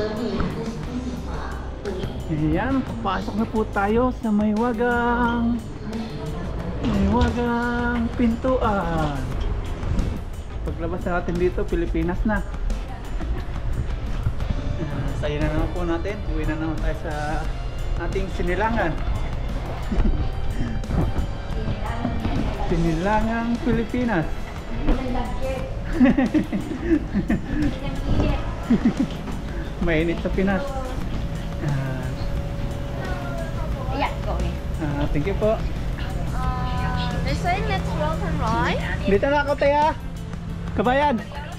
Ayan, papasok na po tayo sa Maywagang pintuan. Paglabas natin dito, Pilipinas na. Saya na naman po natin. Uwi na naman tayo sa ating sinilangan. Sinilangang Pilipinas. Mainit sa Pinas. Thank you po. This way, let's roll and right. Dito na ako, Taya. Kabayan.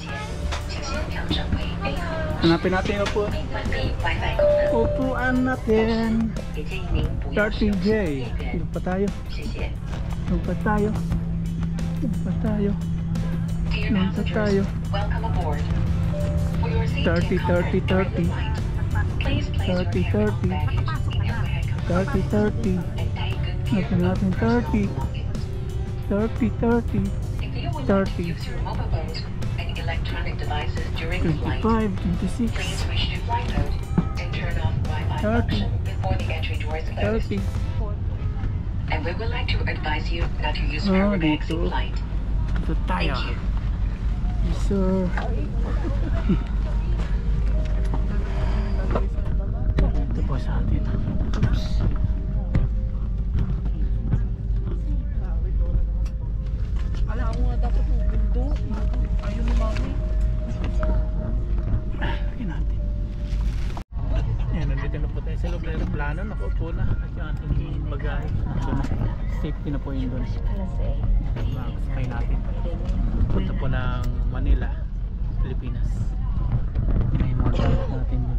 Hanapin natin yung upuan. Upuan natin. 30J. Doon pa tayo. Doon pa tayo. Doon pa tayo. Doon pa tayo. 30, 30, 30. 30, 30. 30, 30. Hanapin natin 30. 30, 30. 30. 25, 26, 30, 30. And we would like to advise you not to use power banks in flight. Ito tayo. Yes, sir. Ito po sa atin. Oops. Alam mo nga dapat yung gundo. Ayaw ni mami. Lagyan natin. Ayan, nandito na po tayo sa loob ng aeroplano. Nakaupo na. At yung ating bagay. Safety na po yun doon. Makasakay natin. Punta po ng Manila, Pilipinas. May mga gamit natin doon.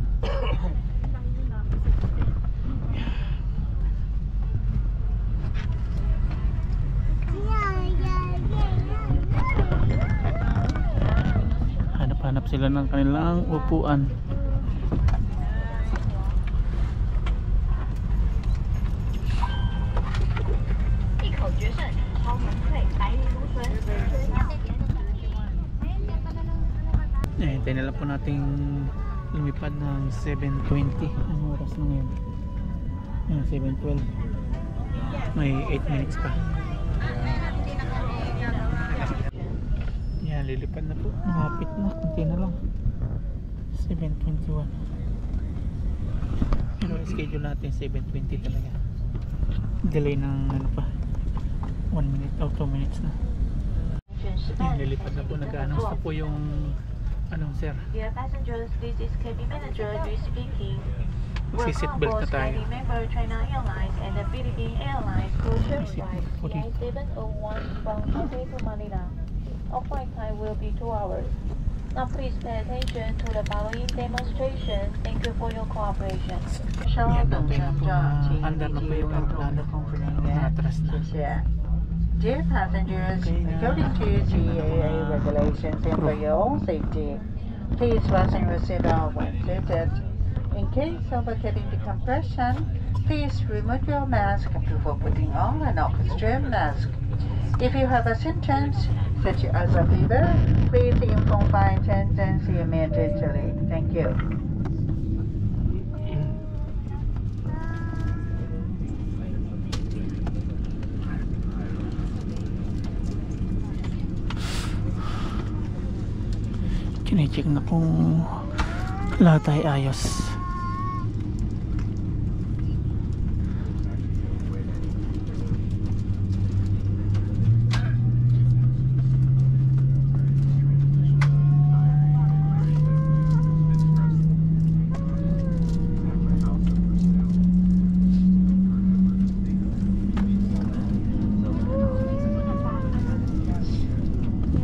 Hanap sila ng kanilang upuan. Hintayin na lang po nating lumipad ng 7:20. Anong oras na ngayon? 7:12. May 8 minutes pa. Yan, lilipad na po. Malapit na. Kunti na lang. 7:21. Pero schedule natin 7:20 talaga. Delay ng ano pa, 1 minute o 2 minutes na. Yan, lilipad na po. Nag-announce na po yung sir. Dear passengers, this is cabin manager Luis speaking. Seatbelt na tayo. Member China Airlines and the Philippine Airlines closure flight CI701 from Taipei to Manila. Our flight time will be 2 hours. Now please pay attention to the following demonstration. Thank you for your cooperation. Yan, okay na po na under na po yung aeroplano. Atras na. Dear passengers, according to GAA regulations and for your own safety, please fasten your seatbelt when seated. In case of a cabin decompression, please remove your mask before putting on an oxygen mask. If you have symptoms such as a fever, please inform flight attendants immediately. Thank you. Kine-check na kung lahat ay ayos.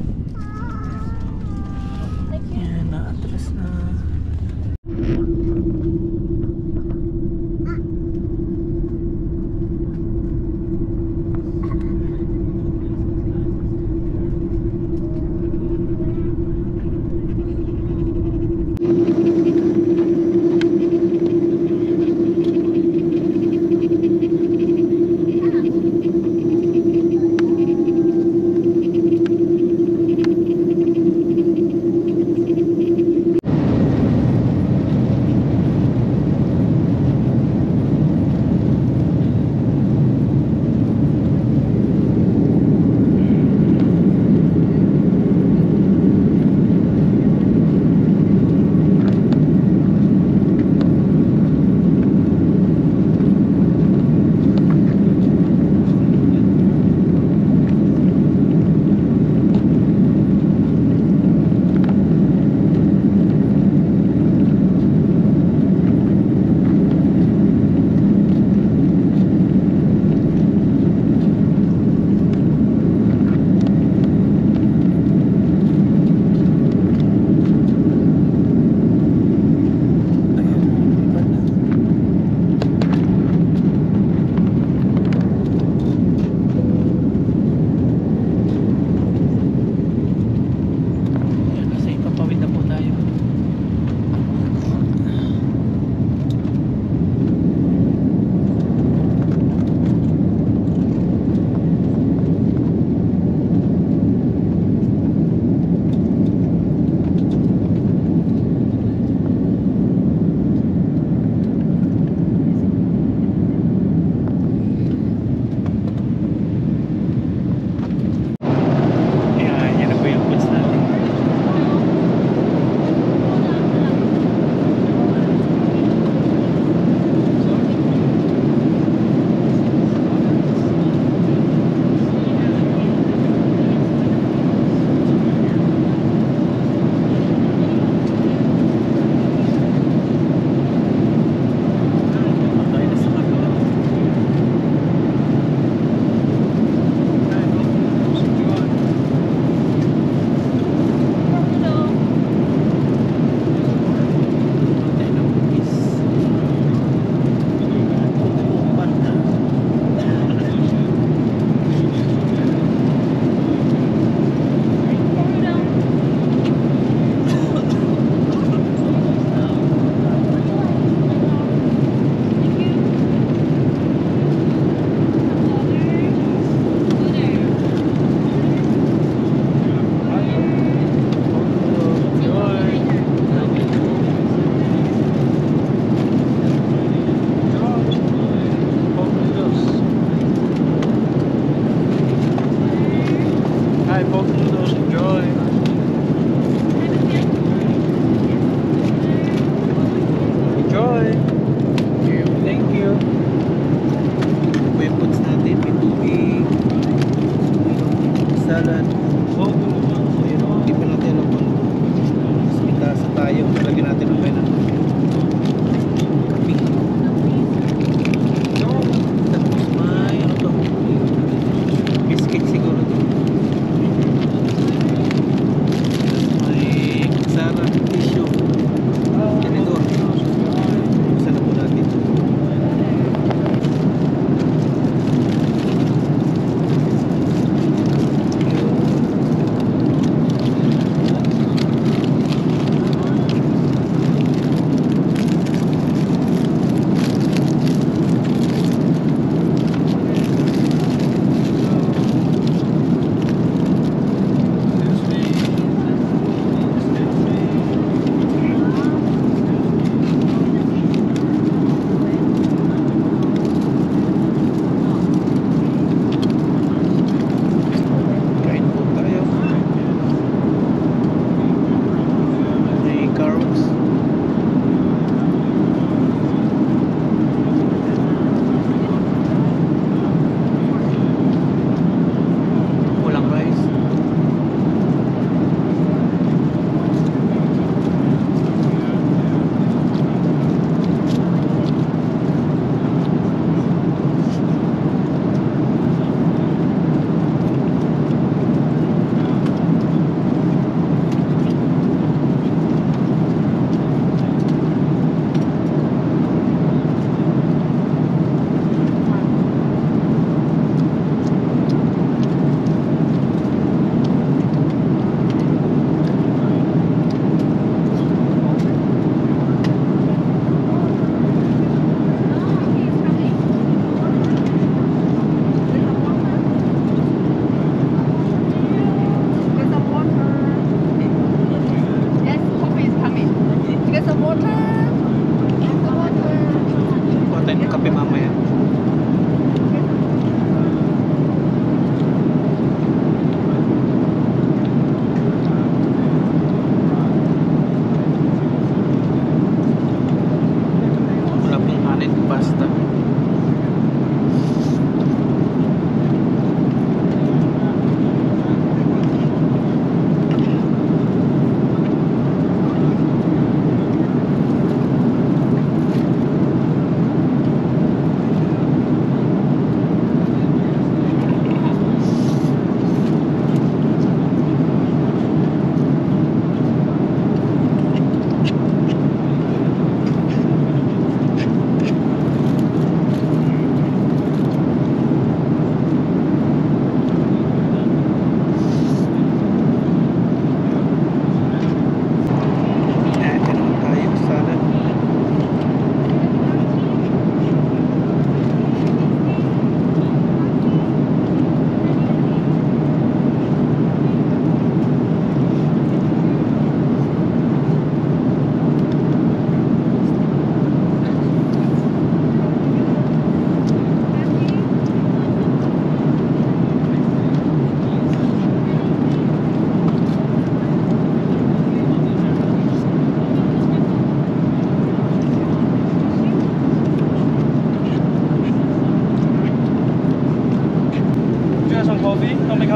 Yan, na-atras na.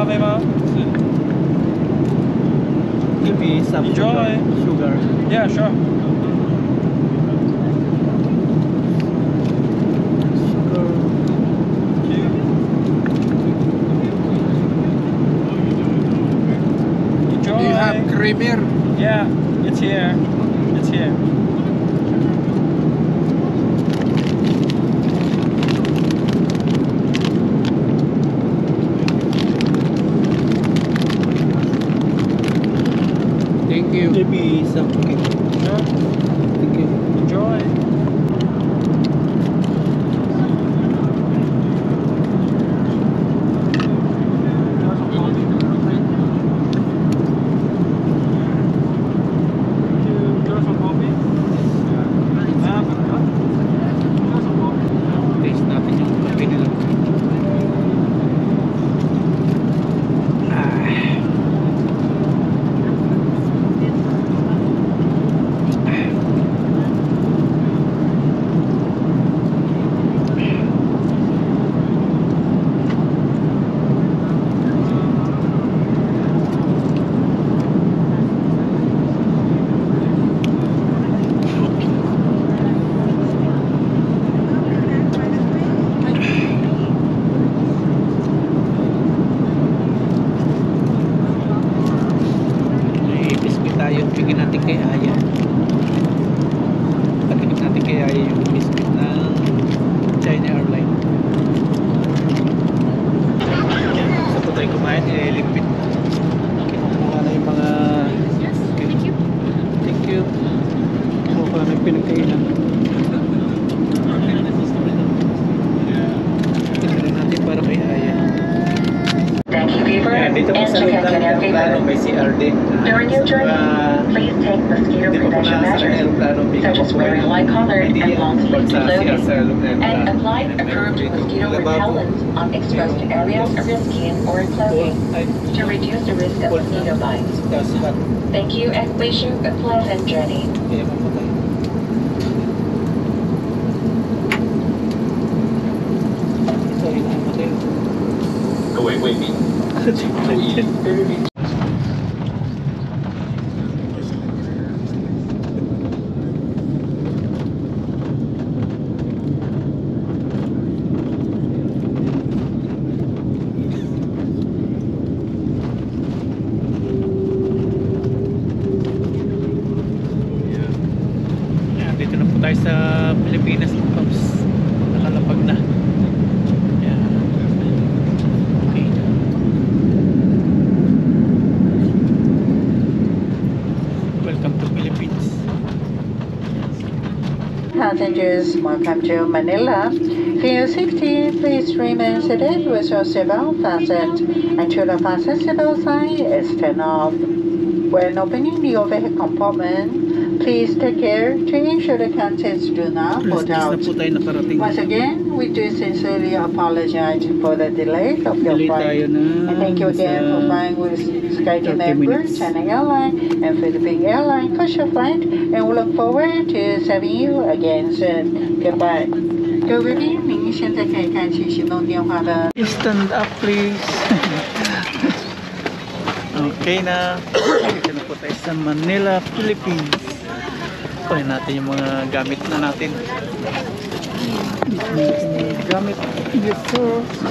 咖啡吗？是。 Give me some Enjoy. sugar. Yeah, sure. Enjoy. Do you have creamer? Yeah, it's here. It's here. Thank you. Give me some cookie. Sure. Thank you. Enjoy. Taste natin yung coffee nila. May biscuit tayo. Bigyan natin kay Aya. Patigip natin kay Aya yung biscuit ng China Airline. Sa po tayo kumain, ililimpit. Kinukuha na yung mga... Thank you. Kinukuha na yung pinagkainan. Tingnan natin para kay Aya. Thank you, viewer, Ayan, dito po and sa check loob out ng your aeroplano favorite. may CR din. During your journey, please take mosquito Hindi pa po prevention nasa measures, aeroplano, such as wearing light-colored and long-sleeve clothing, and apply approved mosquito repellent on exposed areas of your skin or clothing to reduce the risk of mosquito bites. Thank you, and wish you a pleasant journey. Sorry, namatay. 各位贵宾，请注意。 Ayan, dito na po tayo sa Pilipinas. Oops, nakalapag na. Ayan. Okay na. Welcome to Philippines. Passengers, welcome to Manila. For your safety, please remain seated with your seatbelt fastened until the fasten seatbelt sign is turned off. When opening the overhead compartment, please take care to ensure the contents do not Alas 10 fall na out. po tayo nakarating. Once again, we do sincerely apologize for the delay of your Delay tayo flight. na And thank you again for flying with SkyTeam 30 members, minutes. China Airline, and Philippine Airline Coastal Flight, and we look forward to serving you again soon. Goodbye. 各位宾，您现在可以开启行动电话的。 Stand up please. Okay na. Dito na po tayo sa Manila, Philippines. Kunin natin yung mga gamit na natin. Gamit. Yes sir.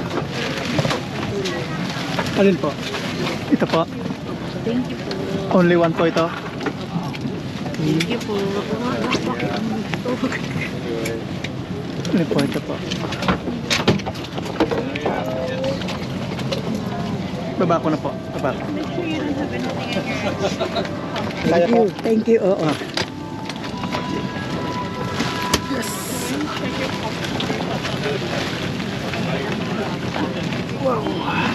Alin po? Ito po. Thank you po. Only one po ito. Thank you po. Alin po ito po. Baba ko na po. Baba ko. Thank you. Thank you. Oo. Yes. Wow.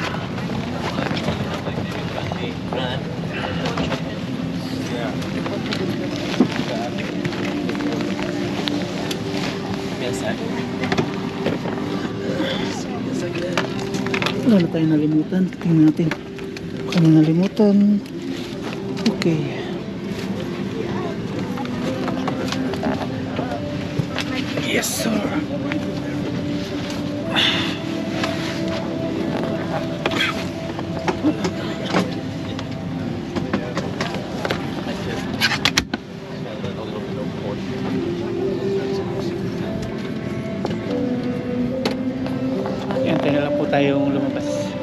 Wala na tayong nalimutan. Tingnan natin. Kung ano nalimutan. Okay. Yes, sir. tayong lumabas.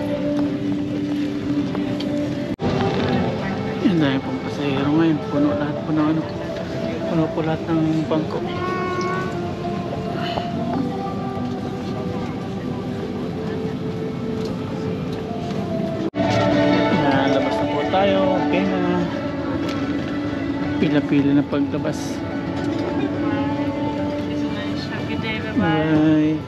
Yan dahil pong pasahero ngayon. Puno lahat po ng ano. Puno po lahat ng bangko. Labas na po tayo. Okay na. Pila-pila na paglabas. Bye.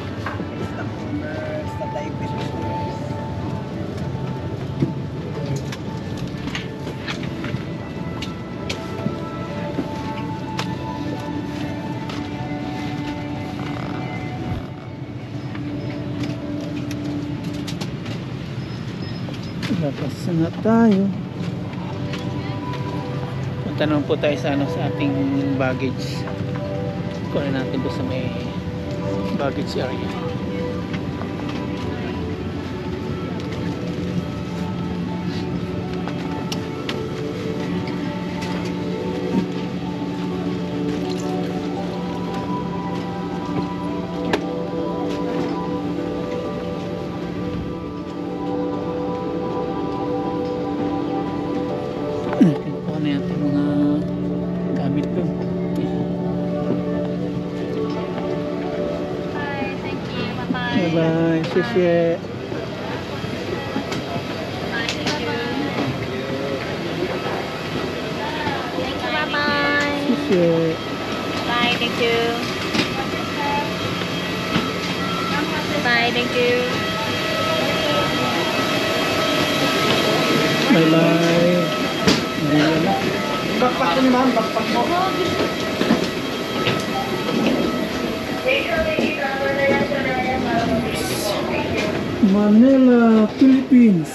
Labas na tayo. Punta naman po tayo sa, sa ating baggage. Kunin natin doon sa may baggage area. Kunin natin mga gamit doon. Bye-bye. 谢谢. Bye-bye. 谢谢. Bye, thank you. Bye, thank you. Bye-bye. Backpack ko ni ma'am, backpack mo. Manila, Philippines.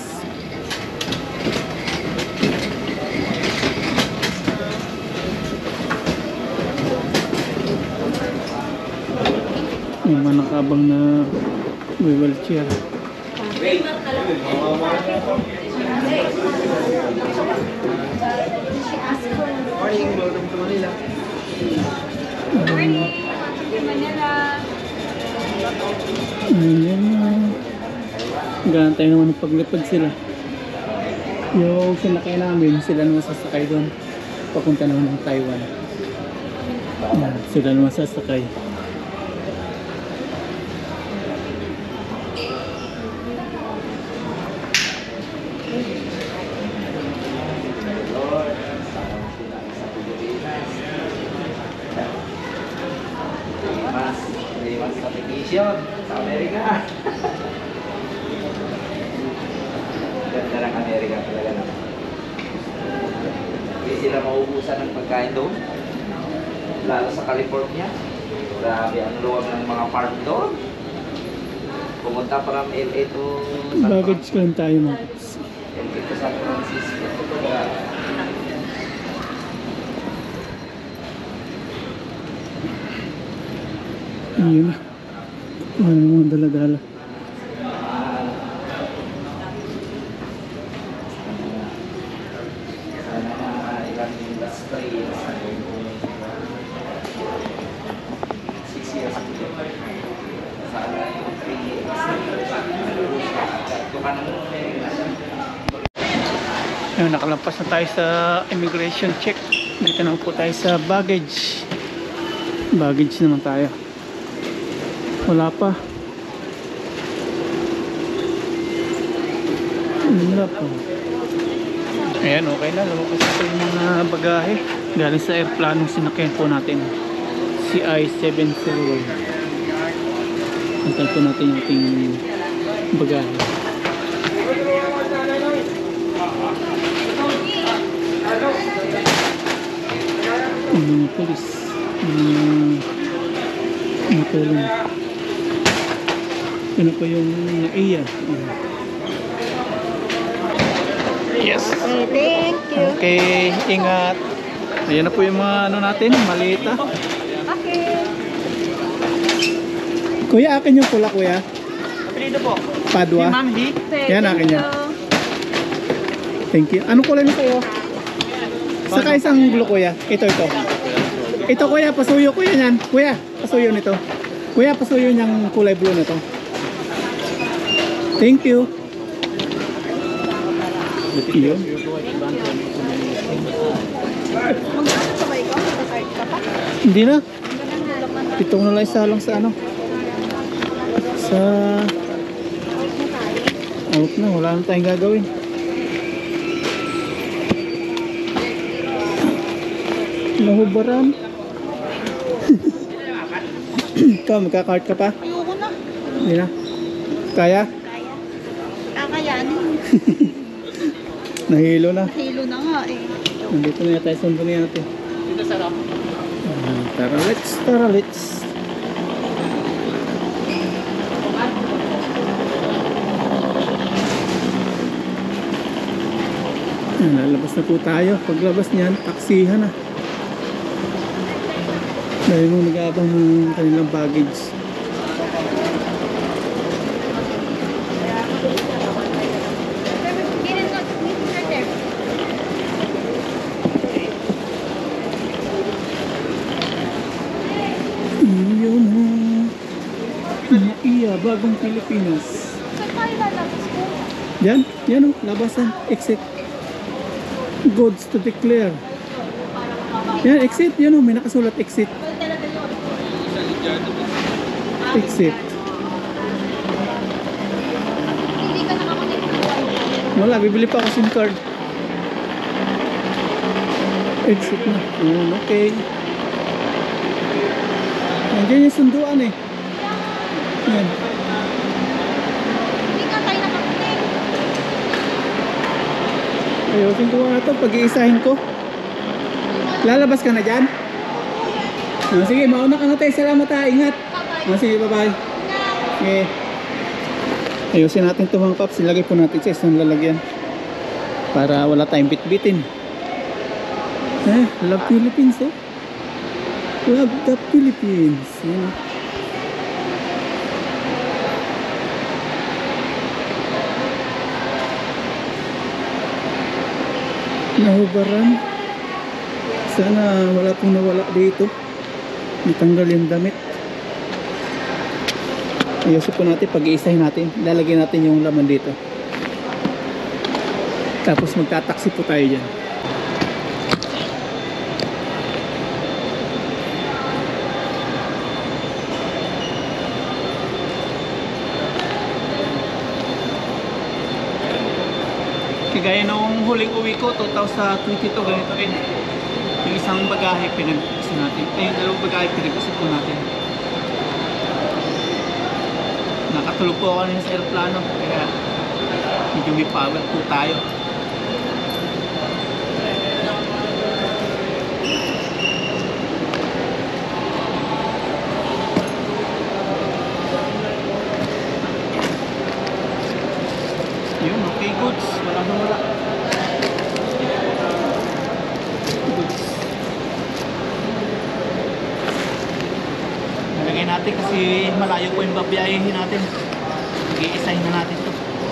May mga nakabang na wheelchair. Morning, welcome to Manila. Ayan. Gantay naman paglipad sila. Yung sinakay namin, sila naman sasakay doon. Papunta naman ng Taiwan. Ayan, sila naman sasakay. Mas sa vacation sa Amerika. Ganda ng Amerika talaga naman. Hindi sila maubusan ng pagkain doon. Lalo sa California. Grabe ang luwag ng mga farm doon. Pumunta from LA to San Baggage ko lang tayo mga. LA to San Francisco. Ayun na. Ano mga dala-dala. Ilang industry 6 years ago. Sana yung 3 years. Ito ka naman. Ayun, nakalampas na tayo sa immigration check. Dito naman po tayo sa baggage. Baggage naman tayo. Wala pa. Wala pa. Ayan, okay na. Lumabas po yung mga bagahe. Galing sa airplanong sinakyan po natin. CI-701. Antay po natin yung ating bagahe. Mga polis. Mga tulong. Ano po yung iya? Yes. Thank you. Okay, ingat. Ayan na po yung mga ano natin, malita. Okay. Kuya, akin yung pula, kuya. Apelido po. Padua. Manhi. Yan, akin yan. Thank you. Anong kulay mo kayo? Saka isang blue, kuya. Ito. Ito, kuya, pasuyo, kuya yan. Kuya, pasuyo nito. Kuya, pasuyo niyang kulay blue na to. Thank you. Yun. Hindi na. Pitong na lang isa lang sa ano. Sa out na, wala na tayong gagawin. Nahubaran. Ikaw, magkakart ka pa? Ayoko na. Hindi na. Kaya? Kaya. Kakayanin. Nahilo na. Hilo na nga eh. Nandito na tayo sa sundo niya natin. Dito sarap. Tara, let's. Tara, let's. Lalabas na po tayo. Paglabas niyan, taksihan na. Dahil nung nag-aabang ng kanilang baggage. Yun na. Iya, bagong Pilipinas. Saan tayo lalabas po? Yan, yan o, labasan, exit. Goods to declare. Yan, exit, yan o, may nakasulat exit. Exit. Hindi ka nakakonect. Wala, bibili pa ako SIM card. Exit na. Okay. Nandiyan yung sunduan eh. Yan. Hindi ka tayo nakakonect. Ayusin ko nga ito, pag-iisahin ko. Lalabas ka na dyan? Sige, mauna ka na tayo. Salamat ha, ingat. Sige, bye-bye. Sige. Ayusin natin ito mga paps. Ilagay po natin sa isang lalagyan. Para wala tayong bit-bitin. Love Philippines oh. Love the Philippines. Yan. Nahubaran. Sana wala pong nawala dito. Natanggal yung damit. Ayusin po natin, pag-iisahin natin. Lalagyan natin yung laman dito. Tapos magtataksi po tayo dyan. Kagaya nung huling uwi ko, 2022, ganito rin. Yung isang bagahe pinag-isa natin. Yung dalawang bagahe pinag-isa po natin. Nakatulog po ako kanina sa aeroplano. Kaya medyo may power po tayo. Yun, okay goods. Wala na wala. Goods. Nalagay natin kasi malayo po yung babiyahin natin. Mag-i-assign na natin to.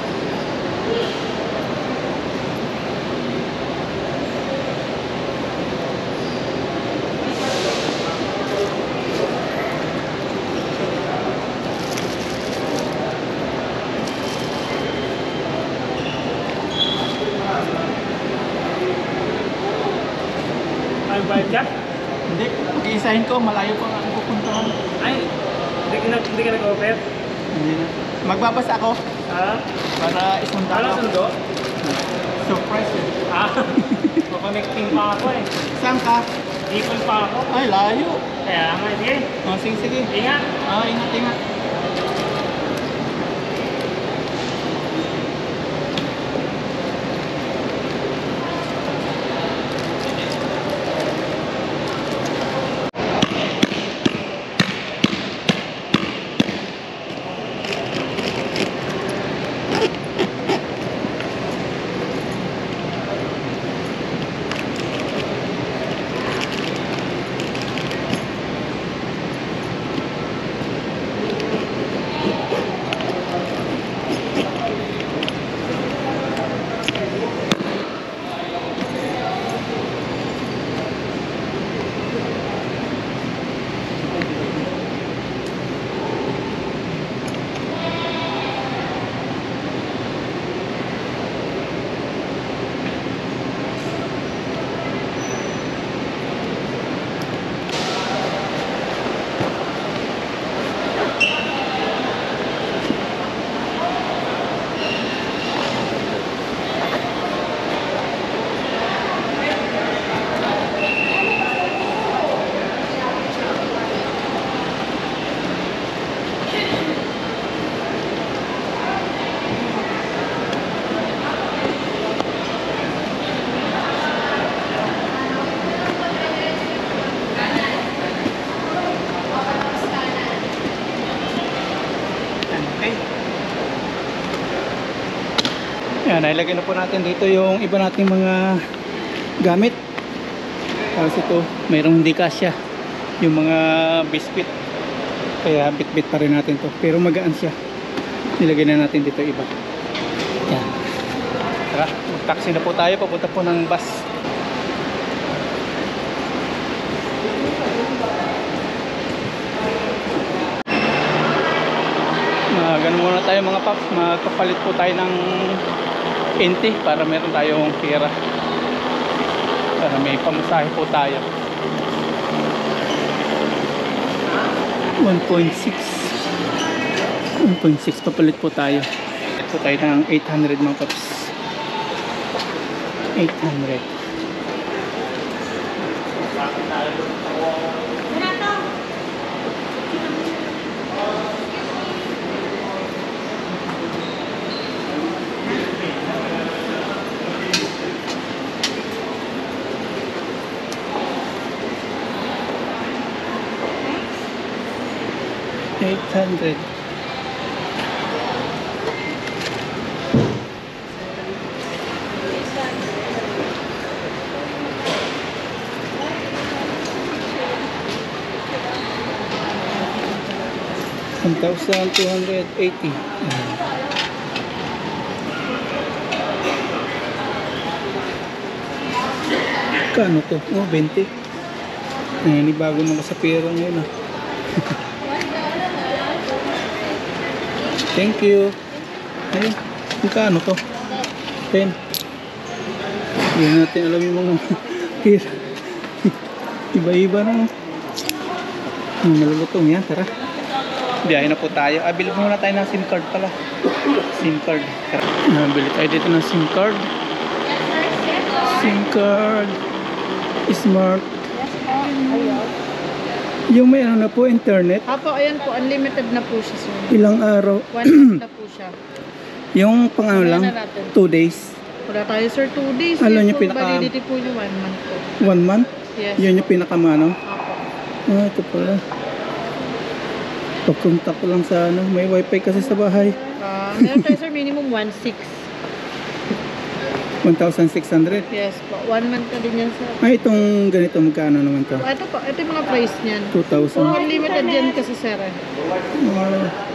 Ay, bayad ka? Hindi, mag-i-assign ko. Malayo pa ang pupuntahan. Ay, hindi ka nag-offer? Hindi na. Magbabasa ako Ha? para isang Wala tao. sundo? Surprise eh. Connecting pa ako eh. Saan ka? Equal pa ako. Ay, layo. Kaya nga, sige. Sige, sige. Ingat. Ingat, ingat. Okay. Yan, nailagay na po natin dito yung iba nating mga gamit. Tapos ito, mayroong hindi kasya yung mga biscuit. Kaya bit-bit pa rin natin to. Pero magaan siya. Nilagay na natin dito iba. Yan. Tara, mag-taxi na po tayo. Papunta po ng bus. Ganun muna tayo mga paps. Magpapalit po tayo ng NT para meron tayong pera. Para may pamasahe po tayo. 1.6 papalit po tayo. Papalit po tayo ng 800 mga paps. 800. $800. $1,280. Kano to? Oh, 20. Ayan, bago naman sa pera ngayon ah. Thank you. Ayun, magkano to? 10. Hindi natin alam yung mga pera. Iba-iba na. Malulutong yan, tara. Biyahe na po tayo. Bili muna tayo ng SIM card pala. SIM card. Bili tayo dito ng SIM card. SIM card. Smart. Yung may ano na po, internet. Apo, ayan po, unlimited na po siya, sir. Ilang araw? 1 month na po siya. Yung pang ano lang, 2 days. Wala tayo, sir, 2 days. Alam niyo Full pinaka- validity po yung 1 month po. 1 month? Yes. Yun yung pinakamano? Apo. Ito pala. Papunta ko lang sa ano, may wifi kasi sa bahay. Meron tayo, sir, minimum 1.6. 1,600. Yes po, 1 month na din yan, sir. Ay, itong ganito, magkano naman to? Ito po, ito yung mga price niyan. 2,000. Unlimited yan kasi, sir. Ah,